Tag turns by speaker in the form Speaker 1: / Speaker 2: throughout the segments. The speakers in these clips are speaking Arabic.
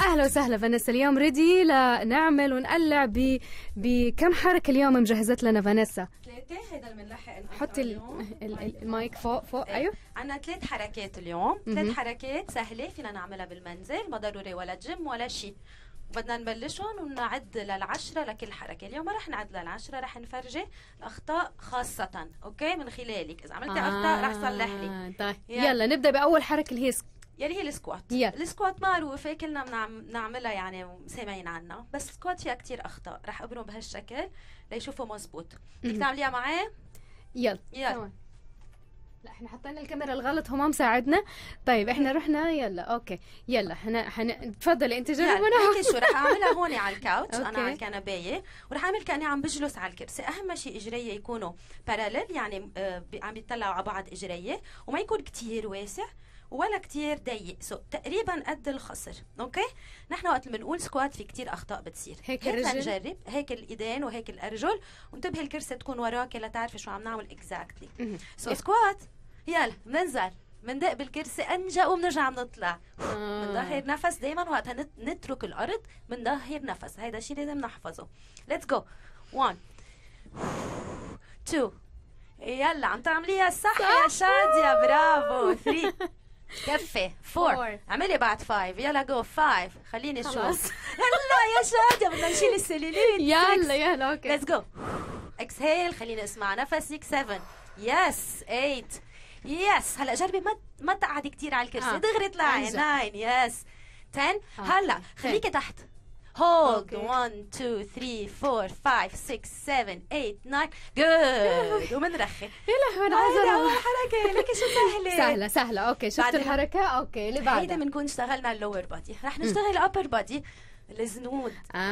Speaker 1: اهلا وسهلا فانيسا. اليوم ريدي لنعمل ونقلع بكم حركه اليوم مجهزت لنا فانيسا؟
Speaker 2: 3. هيدا المنلحق
Speaker 1: حطي المايك فوق. ايوه
Speaker 2: عندنا 3 حركات اليوم. 3 حركات سهله فينا نعملها بالمنزل، ما ضروري ولا جيم ولا شيء. بدنا نبلشهم ونعد لل10 لكل حركه. اليوم ما رح نعد لل10، رح نفرجي الاخطاء خاصه، اوكي، من خلالك. اذا عملتي اخطاء رح صلح لك.
Speaker 1: طيب يلا نبدا باول حركه اللي هي
Speaker 2: يلي هي السكوات.
Speaker 1: يلا.
Speaker 2: السكوات معروفه كلنا بنعملها، يعني سامعين عنها، بس السكوات فيها كتير اخطاء. رح ابرم بهالشكل ليشوفوا مزبوط. بدك تعمليها معي؟
Speaker 1: يلا. لا احنا حطينا الكاميرا الغلط، هو ما مساعدنا. طيب احنا رحنا. يلا اوكي يلا تفضلي انت جربونا.
Speaker 2: هيك شو رح اعملها هون على الكاوتش. انا على الكنبايه، ورح اعمل كاني عم بجلس على الكرسي. اهم شيء اجريه يكونوا باراليل، يعني عم بيطلعوا على بعض اجريه، وما يكون كتير واسع ولا كتير ضيق، تقريبا قد الخصر. اوكي، نحن وقت اللي بنقول سكوات في كتير اخطاء بتصير.
Speaker 1: هيك الرجل،
Speaker 2: نجرب هيك الايدين وهيك الارجل، وانتبهي الكرسي تكون وراك لتعرفي شو عم نعمل اكزاكتلي. سكوات. يلا بننزل، بندق بالكرسي انجا وبنرجع بنطلع. بنظهر نفس دائما وقتها نترك الارض، بنظهر نفس. هيدا الشيء لازم نحفظه. ليتس جو. 1 2. يلا عم تعمليها صح يا شادية، برافو. 3. كفي. 4. اعملي بعد 5. يلا جو. 5. خليني اشوف. يلا يا شادية، بدنا نشيل السليليت.
Speaker 1: يلا اوكي.
Speaker 2: ليتس جو. اكسهيل، خليني اسمع نفسك. 7. يس. 8. يس. هلا جربي ما تقعدي كثير على الكرسي. دغري اطلعي. 9. يس. 10. هلا خليكي تحت. Hold. 1 2 3 4 5 6 7 8 9. Good. ومنرخي.
Speaker 1: يلا هون
Speaker 2: هيدا حركة لك شو سهلة.
Speaker 1: سهلة. اوكي شفت الحركة. اوكي اللي بعدها.
Speaker 2: هيدا بنكون اشتغلنا اللور بادي. رح نشتغل الابر بادي، الزنود.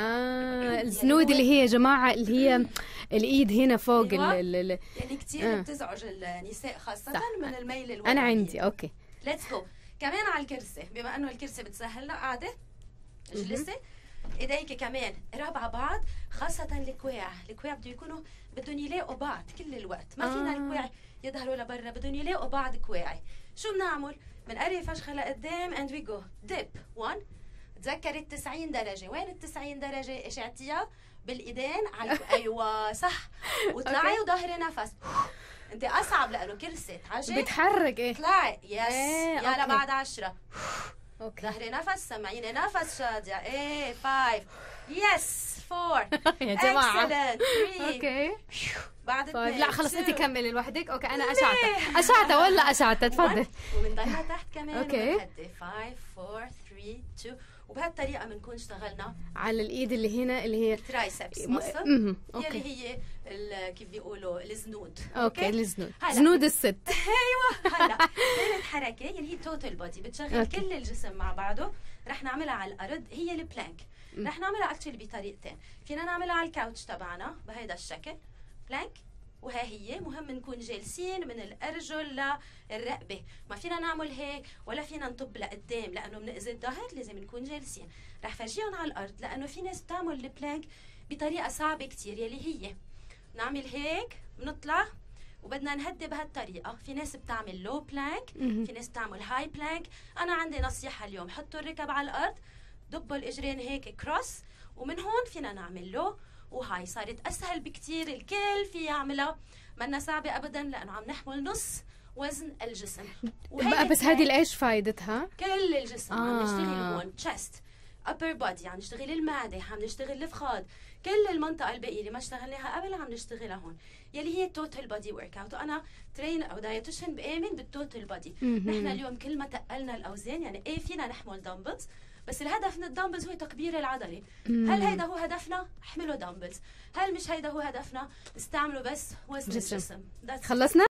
Speaker 1: الزنود اللي هي يا جماعة اللي هي الايد هنا فوق.
Speaker 2: يعني كثير بتزعج النساء خاصة صح. من الميل الورا.
Speaker 1: انا عندي. اوكي
Speaker 2: ليتس جو. كمان على الكرسي، بما انه الكرسي بتسهل لنا قاعدة، اجلسي. ايديك كمان قراب على بعض، خاصة الكواع. الكواع بدهم يلاقوا بعض كل الوقت. ما فينا الكواع يظهروا لبرا، بدهم يلاقوا بعض كواعي. شو بنعمل؟ بنقرب فشخة لقدام and we go dip. 1. تذكري 90 درجة. وين 90 درجة؟ اشعتيها بالايدين على ايوه صح. وطلعي وظهري نفس. انت اصعب لانه كرسي تعجب
Speaker 1: بتحرك. ايه
Speaker 2: طلعي. يس. يلا بعد 10.
Speaker 1: اوكي.
Speaker 2: ظهري نفس، سمعيني نفس شادية. 5. يس. 4.
Speaker 1: يا جماعة.
Speaker 2: 3.
Speaker 1: اوكي.
Speaker 2: بعد 2.
Speaker 1: لا خلص انت كملي لوحدك. اوكي انا اشعتها ولا اشعتها. تفضل.
Speaker 2: وبنضلها تحت كمان.
Speaker 1: اوكي.
Speaker 2: 5 4 3 2. وبهالطريقة بنكون اشتغلنا
Speaker 1: على الايد اللي هنا اللي هي
Speaker 2: ترايسبس يلي هي كيف بيقولوا الزنود.
Speaker 1: اوكي الزنود. زنود الست.
Speaker 2: ايوه. هلا ثالث حركة يلي هي توتال بودي، بتشغل كل الجسم مع بعضه. رح نعملها على الارض، هي البلانك. رح نعملها اكشلي بطريقتين. فينا نعملها على الكاوتش تبعنا بهيدا الشكل بلانك، وها هي مهم نكون جالسين من الارجل للرقبه. ما فينا نعمل هيك ولا فينا نطب لقدام لانه بنأذي الظهر. لازم نكون جالسين. رح فرجيهم على الارض لانه في ناس بتعمل البلانك بطريقه صعبه كثير، يلي هي بنعمل هيك بنطلع وبدنا نهدي بهالطريقه. في ناس بتعمل لو بلانك، في ناس بتعمل هاي بلانك. انا عندي نصيحه اليوم، حطوا الركب على الارض، دبوا الاجرين هيك كروس، ومن هون فينا نعمل لو وهاي. صارت اسهل بكتير، الكل في يعملها، منا صعبه ابدا لانه عم نحمل نص وزن الجسم.
Speaker 1: بس هذه الايش فايدتها؟
Speaker 2: كل الجسم عم نشتغل هون تشست upper body، عم نشتغل المعده، عم نشتغل الفخذ، كل المنطقه الباقيه اللي ما اشتغلناها قبل عم نشتغلها هون، يلي هي توتال بودي ورك اوت. وانا ترين او دايتيشن بامن بالتوتال بودي. نحن اليوم كل ما تقلنا الاوزان، يعني ايه فينا نحمل دمبلز، بس الهدف من الدمبلز هو تكبير العضله. هل هيدا هو هدفنا؟ احملوا دمبلز. هل مش هيدا هو هدفنا؟ استعملوا بس وزن الجسم.
Speaker 1: خلصنا.